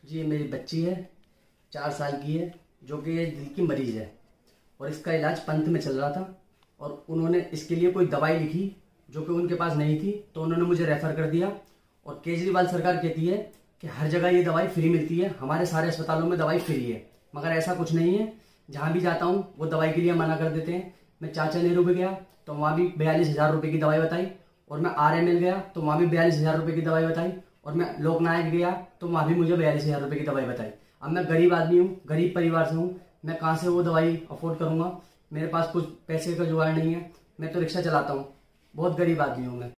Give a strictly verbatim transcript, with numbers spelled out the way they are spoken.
जी ये मेरी बच्ची है, चार साल की है, जो कि ये दिल की मरीज है और इसका इलाज पंथ में चल रहा था और उन्होंने इसके लिए कोई दवाई लिखी जो कि उनके पास नहीं थी, तो उन्होंने मुझे रेफ़र कर दिया। और केजरीवाल सरकार कहती है कि हर जगह ये दवाई फ्री मिलती है, हमारे सारे अस्पतालों में दवाई फ्री है, मगर ऐसा कुछ नहीं है। जहाँ भी जाता हूँ वो दवाई के लिए मना कर देते हैं। मैं चाचा नेहरू पे गया तो वहाँ भी बयालीस हज़ार रुपये की दवाई बताई, और मैं आर एम एल गया तो वहाँ भी बयालीस हज़ार रुपये की दवाई बताई, और मैं लोकनायक गया तो वहाँ भी मुझे बयालीस हज़ार रुपये की दवाई बताई। अब मैं गरीब आदमी हूँ, गरीब परिवार से हूँ, मैं कहाँ से वो दवाई अफोर्ड करूँगा? मेरे पास कुछ पैसे का जुगाड़ नहीं है, मैं तो रिक्शा चलाता हूँ, बहुत गरीब आदमी हूँ मैं।